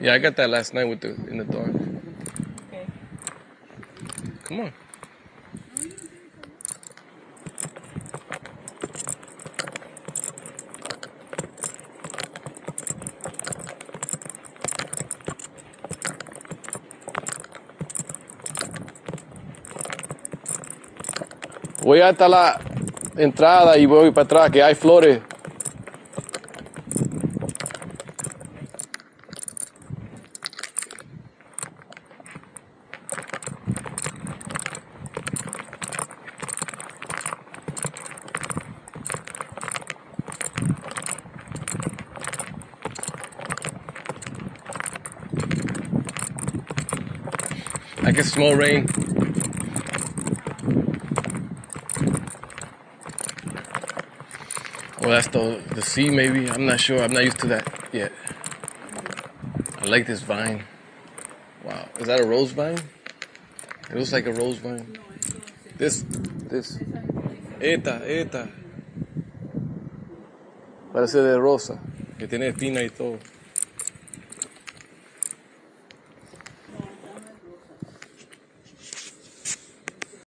Yeah, I got that last night with in the dark. Okay. Come on. Voy hasta la entrada y voy para atrás, que hay flores. I can smell rain. Well, that's the sea, maybe. I'm not sure. I'm not used to that yet. I like this vine. Wow. Is that a rose vine? It looks like a rose vine. This. Esta. Parece de rosa. Que tiene espina y todo.